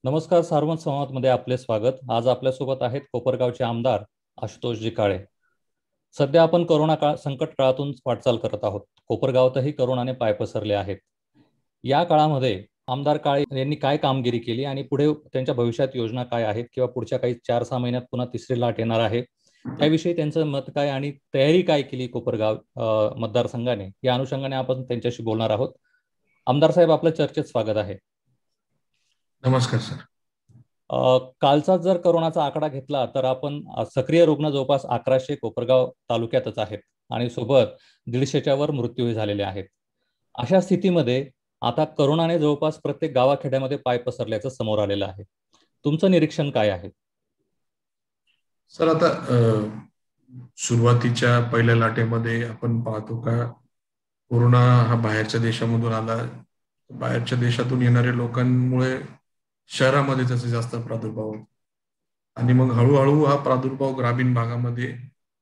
नमस्कार. सार्वमत संवादमध्ये आपले स्वागत. आज आपल्यासोबत आहेत कोपरगावचे आमदार आशुतोषजी काळे. सध्या आपण संकट काळातून वाटचाल करत आहोत. कोपरगावातही करोनाने पाय पसरले आहेत. या काळामध्ये आमदार काळे यांनी काय कामगिरी केली आणि पुढे त्यांच्या भविष्यात योजना काय आहेत किंवा पुढच्या काही 4-6 महिन्यात पुन्हा तिसरी लाट येणार आहे, त्याविषयी त्यांचं मत काय आणि तयारी काय केली कोपरगाव मतदारसंघाने, या अनुषंगाने आपण त्यांच्याशी बोलणार आहोत. आमदार साहेब, आपलं चर्चेत स्वागत आहे. नमस्कार सर. कालचा जर करोनाचा आकडा घेतला तर आपण सक्रिय रुग्ण जवळपास 1100 कोपरगाव तालुक्यातच आहेत आणि सोबत 150च्या वर मृत्यूही झालेले आहेत. अशा स्थितीमध्ये आता करोनाने जवळपास प्रत्येक गावाखेड्यामध्ये पाय पसरल्याचं समोर आलेलं आहे. तुमचं निरीक्षण काय आहे? सर, आता सुरुवातीच्या पहिल्या लाटेमध्ये आपण पाहतो का कोरोना हा बाहेरच्या देशामधून आला. बाहेरच्या देशातून येणाऱ्या लोकांमुळे शहरामध्ये त्याचा जास्त प्रादुर्भाव होतो आणि मग हळूहळू हा प्रादुर्भाव ग्रामीण भागामध्ये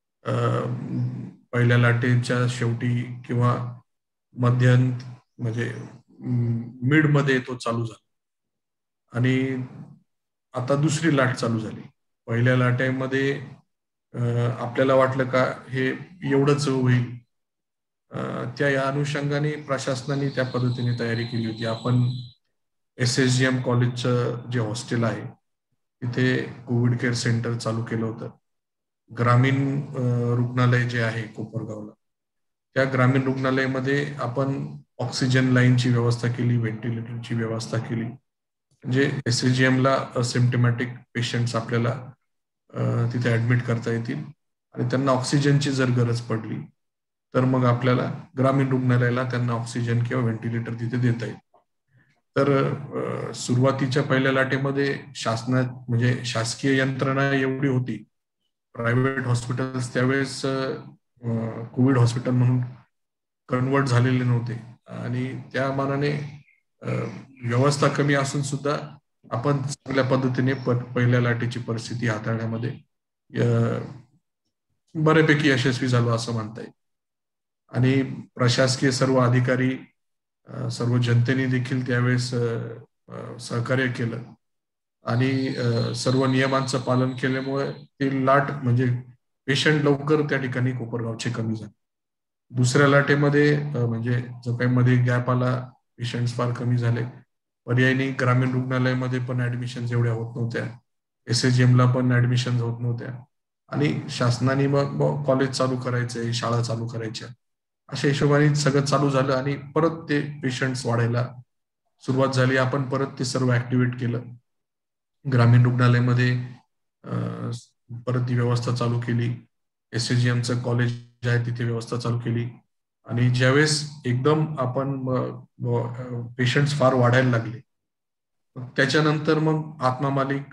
पहिल्या लाटेच्या शेवटी किंवा मध्यांत म्हणजे मिड मध्ये तो चालू झाला आणि आता दुसरी लाट चालू झाली. पहिल्या लाटेमध्ये आपल्याला वाटलं का हे एवढंच होईल, त्या या अनुषंगाने प्रशासनाने त्या पद्धतीने तयारी केली होती. आपण SSGM कॉलेजचं जे हॉस्टेल आहे तिथे कोविड केअर सेंटर चालू केलं होतं. ग्रामीण रुग्णालय जे आहे कोपरगावला, त्या ग्रामीण रुग्णालयामध्ये आपण ऑक्सिजन लाईनची व्यवस्था केली, व्हेंटिलेटरची व्यवस्था केली. म्हणजे SSGMला असिम्प्टमॅटिक पेशंट्स आपल्याला तिथे ऍडमिट करता येतील आणि त्यांना ऑक्सिजनची जर गरज पडली तर मग आपल्याला ग्रामीण रुग्णालयाला त्यांना ऑक्सिजन किंवा व्हेंटिलेटर तिथे देता येईल. तर सुरुवातीच्या पहिल्या लाटेमध्ये म्हणजे शासकीय यंत्रणा एवढी होती, प्रायव्हेट हॉस्पिटल्स त्यावेळेस कोविड हॉस्पिटल म्हणून कन्वर्ट झालेले नव्हते आणि त्या मानाने व्यवस्था कमी असून सुद्धा आपण चांगल्या पद्धतीने पहिल्या लाटेची परिस्थिती हाताळण्यामध्ये बऱ्यापैकी यशस्वी झालो असं म्हणता येईल. आणि प्रशासकीय सर्व अधिकारी, सर्व जनतेने देखील त्यावेळेस सहकार्य केलं आणि सर्व नियमांचं पालन केल्यामुळे ती लाट म्हणजे पेशंट लवकर त्या ठिकाणी कोपरगावचे कमी झाले. दुसऱ्या लाटेमध्ये म्हणजे जो काही मध्ये गॅप आला, पेशंट्स फार कमी झाले. पर्यायी ग्रामीण रुग्णालयामध्ये पण ऍडमिशन एवढ्या होत नव्हत्या, SSGMला पण ऍडमिशन होत नव्हत्या आणि शासनाने मग कॉलेज चालू करायचे, शाळा चालू करायच्या, अशा हिशोबाने सगळं चालू झालं आणि परत ते पेशंट्स वाढायला सुरुवात झाली. आपण परत ते सर्व ऍक्टिव्हेट केलं. ग्रामीण रुग्णालयामध्ये परत ती व्यवस्था चालू केली. SSGMचं कॉलेज आहे तिथे व्यवस्था चालू केली आणि ज्यावेळेस एकदम आपण पेशंट्स फार वाढायला लागले, त्याच्यानंतर मग आत्मा मालिक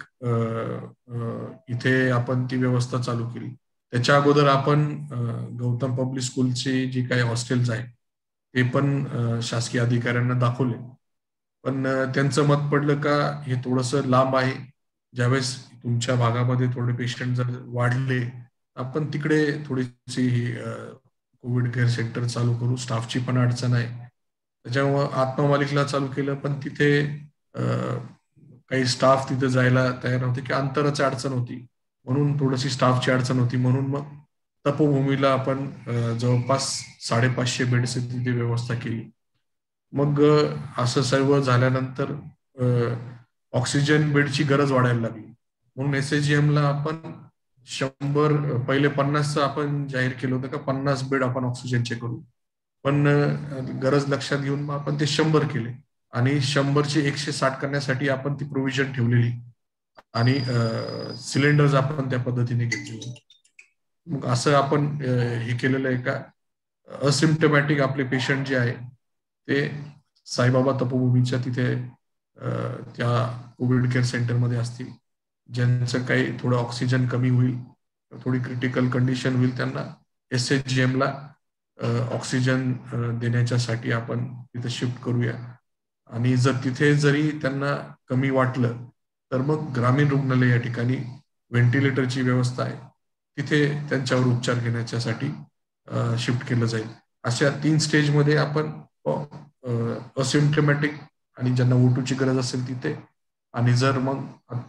इथे आपण ती व्यवस्था चालू केली. त्याच्या अगोदर आपण गौतम पब्लिक स्कूलचे जे काही हॉस्टेल्स आहे ते पण शासकीय अधिकाऱ्यांना दाखवले, पण त्यांचं मत पडलं का हे थोडंसं लांब आहे. ज्यावेळेस तुमच्या भागामध्ये थोडे पेशंट जर वाढले आपण तिकडे थोडीशी कोविड केअर सेंटर चालू करू, स्टाफची पण अडचण आहे. त्याच्यामुळं आत्मा मालिकला चालू केलं, पण तिथे काही स्टाफ तिथे जायला तयार नव्हते की अंतराची अडचण होती, म्हणून थोडीशी स्टाफची अडचण होती. म्हणून मग तपोभूमीला आपण जवळपास 550 बेड्स तिथे व्यवस्था केली. मग असं सर्व झाल्यानंतर ऑक्सिजन बेडची गरज वाढायला लागली, म्हणून SSGMला आपण 100 पहिले 50चं आपण जाहीर केलं होतं का 50 बेड आपण ऑक्सिजनचे करू, पण गरज लक्षात घेऊन मग आपण ते 100 केले आणि 100चे 160 करण्यासाठी आपण ती प्रोव्हिजन ठेवलेली आणि सिलेंडर्स आपण त्या पद्धतीने घेतले. मग असं आपण हे केलेलं आहे का असिम्प्टमॅटिक आपले पेशंट जे आहे ते साईबाबा तपोभूमीच्या तिथे त्या कोविड केअर सेंटरमध्ये असतील. ज्यांचं काही थोडं ऑक्सिजन कमी होईल, थोडी क्रिटिकल कंडिशन होईल, त्यांना SSGMला ऑक्सिजन देण्याच्यासाठी आपण तिथे शिफ्ट करूया. आणि जर तिथे जरी त्यांना कमी वाटलं तर मग ग्रामीण रुग्णालय या ठिकाणी व्हेंटिलेटरची व्यवस्था आहे, तिथे त्यांच्यावर उपचार घेण्याच्यासाठी शिफ्ट केलं जाईल. अशा 3 स्टेजमध्ये आपण असिम्प्टमॅटिक आणि ज्यांना O2ची गरज असेल तिथे आणि जर मग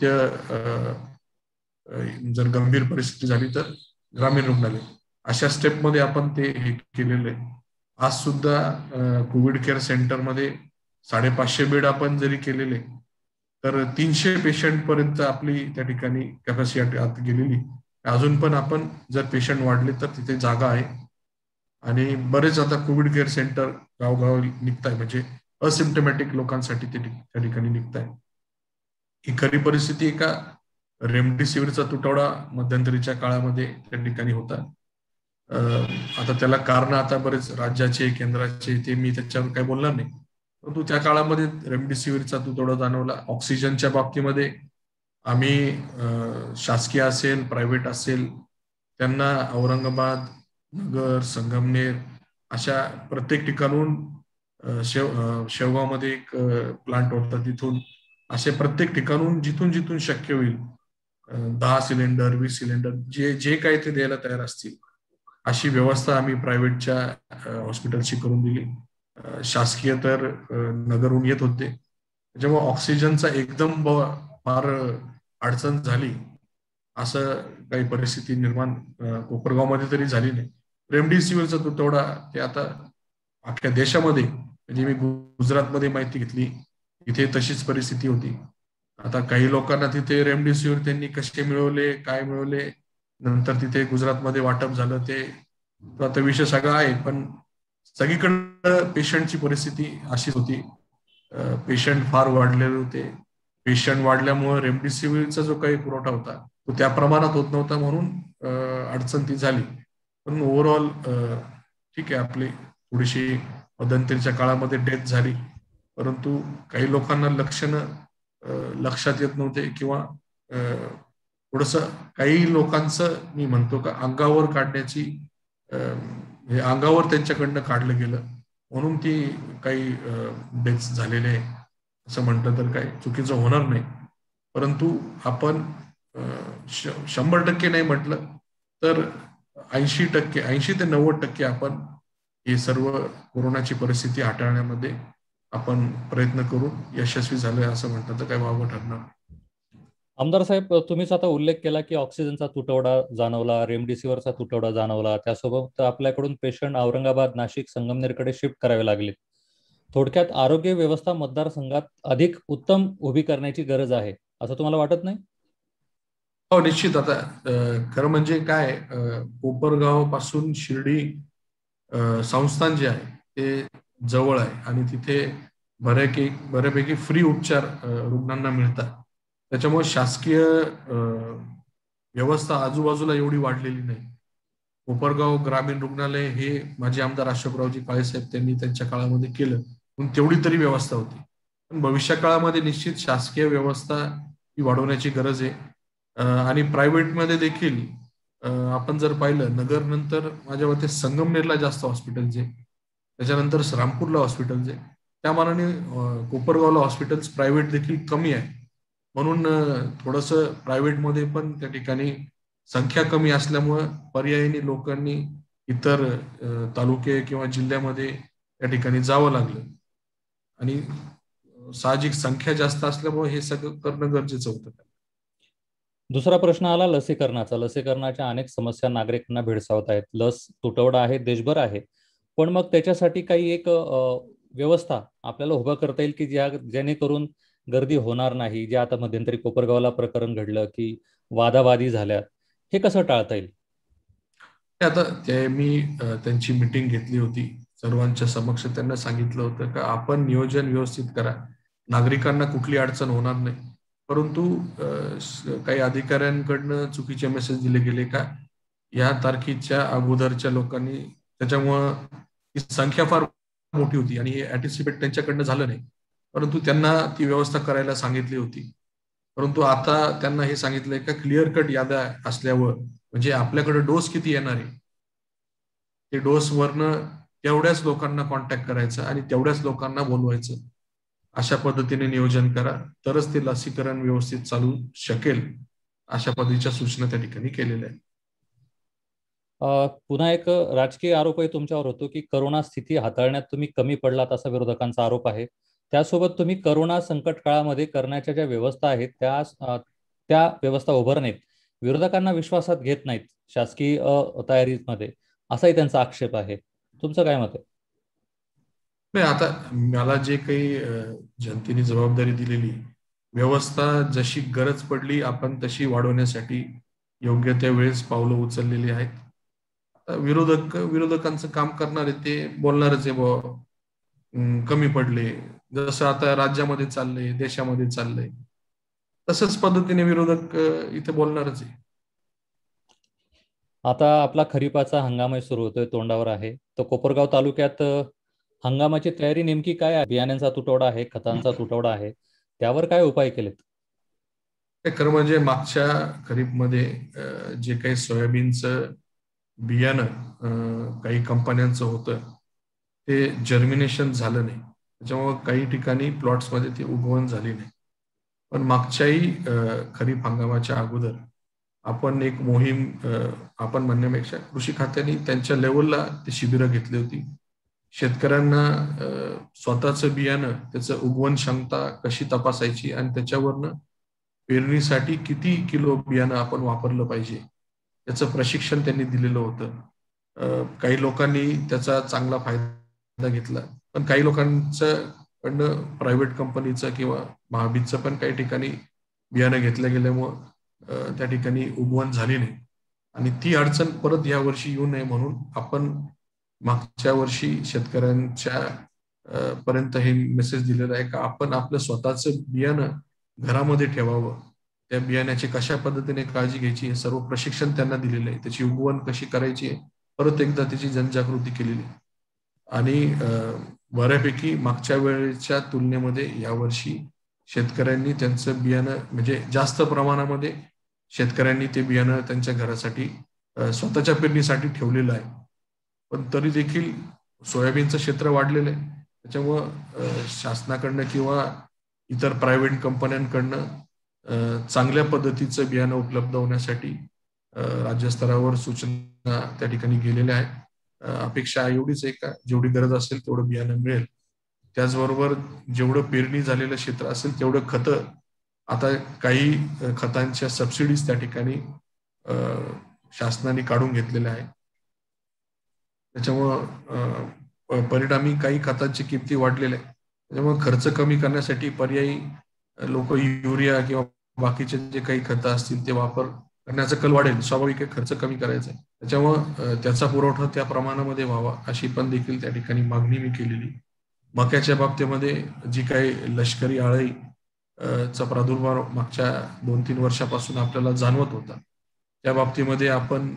जर गंभीर परिस्थिती झाली तर ग्रामीण रुग्णालय, अशा स्टेपमध्ये आपण ते हे केलेलं आहे. आज सुद्धा कोविड केअर सेंटरमध्ये 550 बेड आपण जरी केलेले तर 300 पेशंट पर्यंत आपली त्या ठिकाणी कॅपॅसिटी आता गेलेली. अजून पण आपण जर पेशंट वाढले तर तिथे जागा आहे. आणि बरेच आता कोविड केअर सेंटर गावगाव निघत आहे, म्हणजे असिम्टमॅटिक लोकांसाठी ते त्या ठिकाणी निघत आहे. ही खरी परिस्थिती एका रेमडेसिवीरचा तुटवडा मध्यंतरीच्या काळामध्ये त्या ठिकाणी होता. आता त्याला कारण आता बरेच राज्याचे केंद्राचे ते मी त्याच्यावर काही बोलणार नाही, परंतु त्या काळामध्ये रेमडेसिवीरचा तुटवडा जाणवला. ऑक्सिजनच्या बाबतीमध्ये आम्ही शासकीय असेल प्रायव्हेट असेल त्यांना औरंगाबाद, नगर, संगमनेर अशा प्रत्येक ठिकाणून शेवगावमध्ये एक प्लांट होता, तिथून असे प्रत्येक ठिकाणून जिथून जिथून शक्य होईल 10 सिलेंडर 20 सिलेंडर जे काही ते द्यायला तयार असतील अशी व्यवस्था आम्ही प्रायव्हेटच्या हॉस्पिटलची करून दिली. शासकीय तर नगरहून येत होते, त्याच्यामुळे ऑक्सिजनचा एकदम फार अडचण झाली असं काही परिस्थिती निर्माण कोपरगावमध्ये तरी झाली नाही. रेमडेसिवीरचा तुटवडा ते आता अख्ख्या देशामध्ये, म्हणजे मी गुजरातमध्ये माहिती घेतली तिथे तशीच परिस्थिती होती. आता काही लोकांना तिथे रेमडेसिवीर त्यांनी कसे मिळवले काय मिळवले नंतर तिथे गुजरातमध्ये वाटप झालं ते आता विषय सगळा आहे. पण सगळीकडे पेशंटची परिस्थिती अशीच होती. पेशंट फार वाढलेले होते. पेशंट वाढल्यामुळे रेमडेसिवीरचा जो काही पुरवठा होता तो त्या प्रमाणात होत नव्हता, म्हणून अडचण ती झाली. पण ओव्हरऑल ठीक आहे, आपली थोडीशी मध्यंतरीच्या काळामध्ये डेथ झाली, परंतु काही लोकांना लक्षणं लक्षात येत नव्हते किंवा थोडस काही लोकांचं मी म्हणतो का अंगावर काढण्याची अंगावर त्यांच्याकडनं काढलं गेलं म्हणून ती काही डेथ झालेले आहे असं म्हटलं तर काही चुकीचं होणार नाही. परंतु आपण 100% नाही म्हटलं तर 80% 80 ते 90% आपण हे सर्व कोरोनाची परिस्थिती हाताळण्यामध्ये आपण प्रयत्न करून यशस्वी झालोय असं म्हटलं तर काही वावगं ठरणार. आमदार साहेब, तुम्हीच आता उल्लेख केला की ऑक्सिजनचा तुटवडा जाणवला, रेमडेसिवीरचा तुटवडा जाणवला, त्यासोबत आपल्याकडून पेशंट औरंगाबाद, नाशिक, संगमनेरकडे शिफ्ट करावे लागले. थोडक्यात आरोग्य व्यवस्था मतदारसंघात अधिक उत्तम उभी करण्याची गरज आहे असं तुम्हाला वाटत नाही? हो, निश्चित. आता खरं म्हणजे काय, कोपरगाव पासून शिर्डी संस्थान जे आहे ते जवळ आहे आणि तिथे बऱ्यापैकी फ्री उपचार रुग्णांना मिळतात. त्याच्यामुळे शासकीय व्यवस्था आजूबाजूला एवढी वाढलेली नाही. कोपरगाव ग्रामीण रुग्णालय हे माजी आमदार अशोकरावजी काळेसाहेब त्यांनी त्यांच्या काळामध्ये केलं, पण तेवढी तरी व्यवस्था होती. पण भविष्य काळामध्ये निश्चित शासकीय व्यवस्था ही वाढवण्याची गरज आहे. आणि प्रायव्हेटमध्ये देखील आपण जर पाहिलं, नगर नंतर माझ्या मते संगमनेरला जास्त हॉस्पिटल्स आहे, त्याच्यानंतर रामपूरला हॉस्पिटल्स आहे. त्या मानाने कोपरगावला हॉस्पिटल्स प्रायव्हेट देखील कमी आहे. म्हणून थोडंसं प्रायव्हेटमध्ये पण त्या ठिकाणी संख्या कमी असल्यामुळं पर्यायी लोकांनी इतर तालुके किंवा जिल्ह्यामध्ये त्या ठिकाणी जावं लागलं आणि साहजिक संख्या जास्त असल्यामुळे हे सगळं करणं गरजेचं होतं. दुसरा प्रश्न आला लसीकरणाचा. लसीकरणाच्या अनेक समस्या नागरिकांना भेडसावत आहेत. लस तुटवडा आहे, देशभर आहे, पण मग त्याच्यासाठी काही एक व्यवस्था आपल्याला उभा करता येईल की जेणेकरून गर्दी होणार नाही. जे आता मध्यंतरी कोपरगावला प्रकरण घडलं की वादावादी झाल्यात, हे कसं टाळता येईल? आता ते मी त्यांची मीटिंग घेतली होती, सर्वांच्या समक्ष त्यांना सांगितलं होतं का आपण नियोजन व्यवस्थित करा, नागरिकांना कुठली अडचण होणार नाही. परंतु काही अधिकाऱ्यांकडनं चुकीचे मेसेज दिले गेले का या तारखेच्या अगोदरच्या लोकांनी, त्याच्यामुळं ही संख्या फार मोठी होती आणि हे अँटिसिपेट त्यांच्याकडनं झालं नाही, परंतु त्यांना ती व्यवस्था करायला सांगितली होती. परंतु आता त्यांना हे सांगितलंय का क्लिअर कट याद्या असल्यावर, म्हणजे आपल्याकडे डोस किती येणार आहे ते डोस वरनं तेवढ्याच लोकांना कॉन्टॅक्ट करायचं आणि तेवढ्याच लोकांना बोलवायचं, अशा पद्धतीने नियोजन करा, तरच ते लसीकरण व्यवस्थित चालू शकेल. अशा पद्धतीच्या सूचना त्या ठिकाणी केलेल्या आहेत. पुन्हा एक राजकीय आरोपही तुमच्यावर होतो की करोना स्थिती हाताळण्यात तुम्ही कमी पडलात असा विरोधकांचा आरोप आहे. त्यासोबत तुम्ही करोना संकट काळामध्ये करण्याच्या ज्या व्यवस्था आहेत त्या व्यवस्था उभारण्यात विरोधकांना विश्वासात घेत नाहीत शासकीय तयारीमध्ये, असाही त्यांचा आक्षेप आहे. तुमचं काय मत आहे? नाही, आता मला जे काही जनतेने जबाबदारी दिलेली, व्यवस्था जशी गरज पडली आपण तशी वाढवण्यासाठी योग्य त्या वेळेस पावलं उचललेली आहेत. विरोधकांचं काम करणारे ते बोलणारच आहे बुवा, कमी पडले, जसं आता राज्यामध्ये चाललंय, देशामध्ये चाललंय, तसंच पद्धतीने विरोधक इथे बोलणारच आहे. आता आपला खरीपाचा हंगामही सुरू होतोय, तोंडावर आहे. तर कोपरगाव तालुक्यात हंगामाची तयारी नेमकी काय आहे? बियाण्यांचा तुटवडा आहे, खतांचा तुटवडा आहे, त्यावर काय उपाय केलेत? खरं म्हणजे मागच्या खरीपमध्ये जे काही सोयाबीनचं बियाणं काही कंपन्यांचं होतं ते जर्मिनेशन झालं नाही, त्याच्यामुळे काही ठिकाणी प्लॉट्समध्ये ते उगवण झाली नाही. पण मागच्याही खरीप हंगामाच्या अगोदर आपण एक मोहीम, आपण म्हणण्यापेक्षा कृषी खात्याने त्यांच्या लेवलला ते शिबिरं घेतली होती. शेतकऱ्यांना स्वतःचं बियाणं, त्याचं उगवण क्षमता कशी तपासायची आणि त्याच्यावरनं पेरणीसाठी किती किलो बियाणं आपण वापरलं पाहिजे याचं प्रशिक्षण त्यांनी दिलेलं होतं. काही लोकांनी त्याचा चांगला फायदा घेतला, पण काही लोकांचं कडनं प्रायव्हेट कंपनीचं किंवा महाबीजचं पण काही ठिकाणी बियाणं घेतलं गेल्यामुळं त्या ठिकाणी उगवण झाली नाही. आणि ती अडचण परत या वर्षी येऊ नये म्हणून आपण मागच्या वर्षी शेतकऱ्यांच्या पर्यंत हे मेसेज दिलेलं आहे का आपण आपलं स्वतःचं बियाणं घरामध्ये ठेवावं, त्या बियाण्याची कशा पद्धतीने काळजी घ्यायची हे सर्व प्रशिक्षण त्यांना दिलेलं आहे. त्याची उगवण कशी करायची परत एकदा त्याची जनजागृती केलेली. आणि बऱ्यापैकी मागच्या वेळेच्या तुलनेमध्ये यावर्षी शेतकऱ्यांनी त्यांचं बियाणं म्हणजे जास्त प्रमाणामध्ये शेतकऱ्यांनी ते बियाणं त्यांच्या घरासाठी स्वतःच्या पेरणीसाठी ठेवलेलं आहे. पण तरी देखील सोयाबीनचं क्षेत्र वाढलेलं आहे, त्याच्यामुळं शासनाकडनं किंवा इतर प्रायव्हेट कंपन्यांकडनं चांगल्या पद्धतीचं बियाणं उपलब्ध होण्यासाठी राज्यस्तरावर सूचना त्या ठिकाणी गेलेल्या आहेत. अपेक्षा एवढीच आहे का जेवढी गरज असेल तेवढं बियाणं मिळेल. त्याचबरोबर जेवढं पेरणी झालेलं क्षेत्र असेल तेवढं खतं, आता काही खतांच्या सबसिडीज त्या ठिकाणी शासनाने काढून घेतलेल्या आहेत. त्याच्यामुळं परिणामी काही खतांची किमती वाढलेल्या आहेत. त्याच्यामुळे खर्च कमी करण्यासाठी पर्यायी लोक युरिया किंवा बाकीचे जे काही खतं असतील ते वापर करण्याचा कल वाढेल. स्वाभाविक खर्च कमी करायचा आहे, त्याच्यामुळं त्याचा पुरवठा त्या प्रमाणामध्ये व्हावा अशी पण देखील त्या ठिकाणी मागणी मी केलेली. मक्याच्या बाबतीमध्ये जी काही लष्करी अळी चा प्रादुर्भाव मागच्या 2-3 वर्षापासून आपल्याला जाणवत होता, त्या बाबतीमध्ये आपण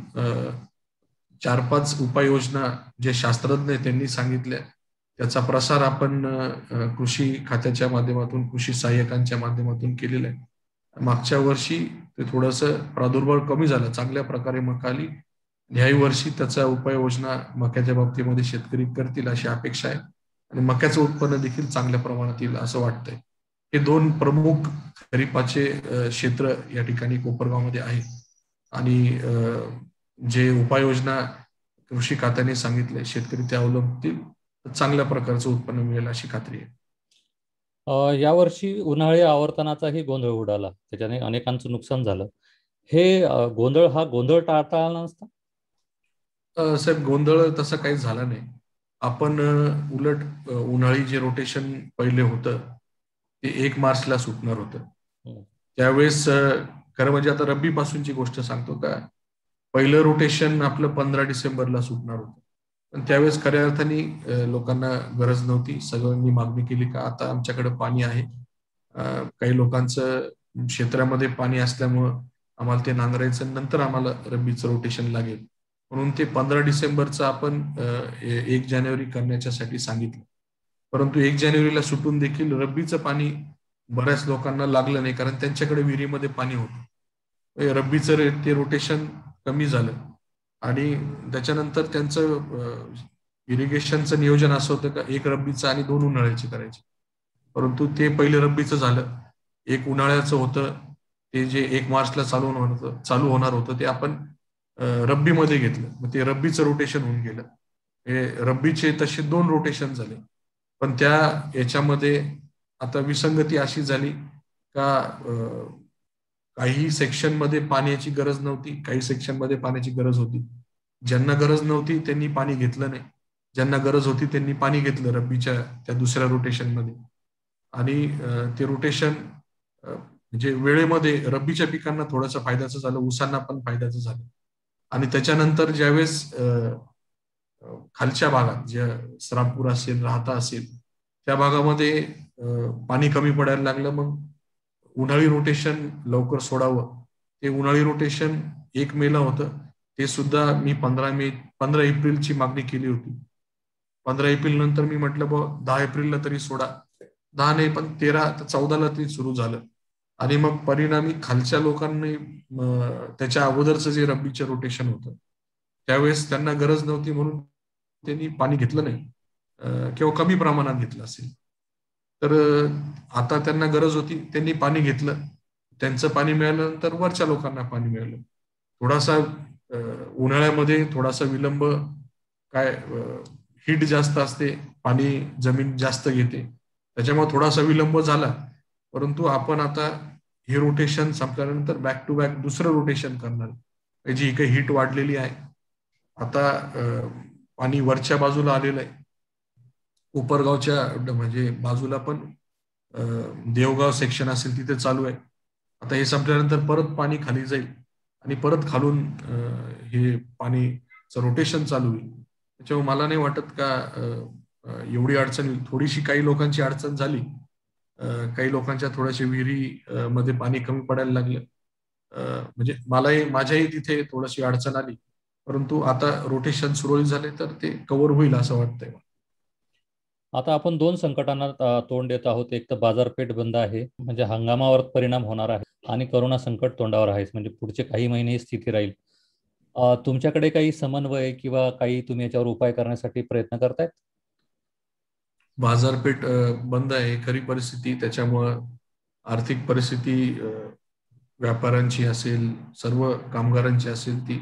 4-5 उपाययोजना जे शास्त्रज्ञ त्यांनी सांगितल्या त्याचा प्रसार आपण कृषी खात्याच्या माध्यमातून, कृषी सहाय्यकांच्या माध्यमातून केलेला आहे. मागच्या वर्षी ते थोडंसं प्रादुर्भाव कमी झाला, चांगल्या प्रकारे मका आली. ह्याही वर्षी त्याचा उपाययोजना मक्याच्या बाबतीमध्ये शेतकरी करतील अशी अपेक्षा आहे आणि मक्याचं उत्पन्न देखील चांगल्या प्रमाणात येईल असं वाटतंय. हे 2 प्रमुख खरीपाचे क्षेत्र या ठिकाणी कोपरगावमध्ये आहेत आणि जे उपाययोजना कृषी खात्याने सांगितले शेतकरी ते अवलंबतील तर चांगल्या प्रकारचं उत्पन्न मिळेल अशी खात्री आहे. यावर्षी उन्हाळी आवर्तनाचाही गोंधळ उडाला, त्याच्याने अनेकांचं नुकसान झालं. हे गोंधळ टाळता आला नसता? साहेब, गोंधळ तसं काही झाला नाही. आपण उलट उन्हाळी जे रोटेशन पहिले होतं ते 1 मार्चला सुटणार होतं. त्यावेळेस खरं म्हणजे आता रब्बी पासूनची गोष्ट सांगतो का, पहिलं रोटेशन आपलं 15 डिसेंबरला सुटणार होतं. पण त्यावेळेस खऱ्या अर्थाने लोकांना गरज नव्हती. सगळ्यांनी मागणी केली का आता आमच्याकडे पाणी आहे, काही लोकांचं क्षेत्रामध्ये पाणी असल्यामुळं आम्हाला ते नांगरायचं, नंतर आम्हाला रब्बीचं रोटेशन लागेल म्हणून ते 15 डिसेंबरचं आपण 1 जानेवारी करण्याच्यासाठी सांगितलं. परंतु 1 जानेवारीला सुटून देखील रब्बीचं पाणी बऱ्याच लोकांना लागलं नाही, कारण त्यांच्याकडे विहिरीमध्ये पाणी होतं. रब्बीचं ते रोटेशन कमी झालं आणि त्याच्यानंतर त्यांचं इरिगेशनचं नियोजन असं होतं का 1 रब्बीचं आणि 2 उन्हाळ्याचे करायचे. परंतु ते पहिले रब्बीचं झालं, 1 उन्हाळ्याचं होतं ते जे 1 मार्चला चालू होणार होतं ते आपण रब्बीमध्ये घेतलं. मग ते रब्बीचं रोटेशन होऊन गेलं. हे रब्बीचे तसे 2 रोटेशन झाले. पण त्या याच्यामध्ये आता विसंगती अशी झाली का काही सेक्शनमध्ये पाण्याची गरज नव्हती, काही सेक्शनमध्ये पाण्याची गरज होती. ज्यांना गरज नव्हती त्यांनी पाणी घेतलं नाही, ज्यांना गरज होती त्यांनी पाणी घेतलं रब्बीच्या त्या दुसऱ्या रोटेशनमध्ये. आणि ते रोटेशन म्हणजे वेळेमध्ये रब्बीच्या पिकांना थोडासा फायद्याचं झालं, ऊसांना पण फायद्याचं झालं. आणि त्याच्यानंतर ज्यावेळेस खालच्या भागात ज्या श्रामपूर असेल, राहता असेल, त्या भागामध्ये पाणी कमी पडायला लागलं. मग उन्हाळी रोटेशन लवकर सोडावं, ते उन्हाळी रोटेशन 1 मेला होतं. ते सुद्धा मी 15 एप्रिलची मागणी केली होती. 15 एप्रिल नंतर मी म्हटलं 10 एप्रिलला तरी सोडा. 10 नाही पण 13 तर 14ला ते सुरू झालं. आणि मग परिणामी खालच्या लोकांनी त्याच्या अगोदरचं जे रब्बीचं रोटेशन होतं त्यावेळेस त्यांना गरज नव्हती म्हणून त्यांनी पाणी घेतलं नाही किंवा कमी प्रमाणात घेतलं असेल. तर आता त्यांना गरज होती, त्यांनी पाणी घेतलं. त्यांचं पाणी मिळाल्यानंतर वरच्या लोकांना पाणी मिळालं. थोडासा उन्हाळ्यामध्ये थोडासा विलंब, काय हीट जास्त असते, पाणी जमीन जास्त घेते, त्याच्यामुळे थोडासा विलंब झाला. परंतु आपण आता हे रोटेशन संपल्यानंतर बॅक टू बॅक दुसरं रोटेशन करणार. जी काही हीट वाढलेली आहे, आता पाणी वरच्या बाजूला आलेलं आहे. कोपरगावच्या म्हणजे बाजूला पण देवगाव सेक्शन असेल तिथे चालू आहे. आता हे संपल्यानंतर परत पाणी खाली जाईल आणि परत खालून हे पाणीचं रोटेशन चालू होईल. त्याच्यामुळे मला नाही वाटत का एवढी अडचण, थोडीशी काही लोकांची अडचण झाली, काही लोकांच्या थोड्याशा विहिरी मध्ये पाणी कमी पडायला लागलं. म्हणजे माझ्याही तिथे थोडीशी अडचण आली, परंतु आता रोटेशन सुरळीत झाले तर ते कव्हर होईल असं वाटतंय. आता आपण 2 संकटांना तोंड देत आहोत. एक तर बाजारपेठ बंद आहे, म्हणजे हंगामावर परिणाम होणार आहे, आणि करोना संकट तोंडावर आहे, म्हणजे पुढचे काही महिने ही स्थिती राहील. तुमच्याकडे काही समन्वय किंवा काही तुम्ही याच्यावर उपाय करण्यासाठी प्रयत्न करतायत? बाजारपेठ बंद आहे, खरी परिस्थिती. त्याच्यामुळं आर्थिक परिस्थिती व्यापाऱ्यांची असेल, सर्व कामगारांची असेल, ती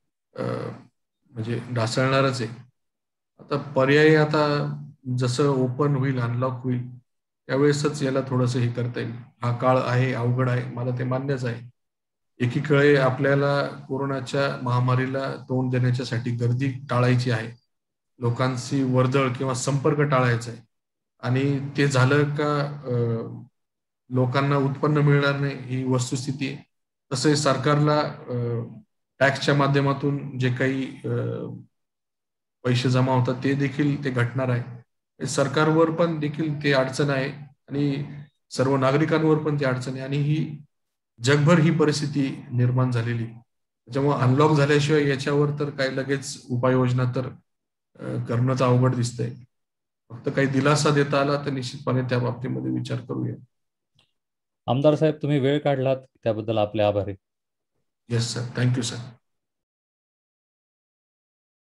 म्हणजे ढासळणारच आहे. आता पर्याय, आता जसं ओपन होईल, अनलॉक होईल, त्यावेळेसच याला थोडंसं हे करता येईल. हा काळ आहे, अवघड आहे, मला ते मान्यच आहे. एकीकडे आपल्याला कोरोनाच्या महामारीला तोंड देण्याच्यासाठी गर्दी टाळायची आहे, लोकांची वर्दळ किंवा संपर्क टाळायचा आहे. आणि ते झालं का लोकांना उत्पन्न मिळणार नाही, ही वस्तुस्थिती आहे. तसे सरकारला टॅक्सच्या माध्यमातून जे काही पैसे जमा होतात ते देखील ते घटणार आहे. सरकारवर पण देखील ते अडचण आहे आणि सर्व नागरिकांवर पण ती अडचण आहे. आणि ही जगभर ही परिस्थिती निर्माण झालेली. त्याच्यामुळे अनलॉक झाल्याशिवाय याच्यावर तर काही लगेच उपाययोजना तर करणंच अवघड दिसतंय. फक्त काही दिलासा देता आला तर निश्चितपणे त्या बाबतीमध्ये विचार करूया. आमदार साहेब, तुम्ही वेळ काढलात त्याबद्दल आपले आभारी. Yes sir, thank you sir.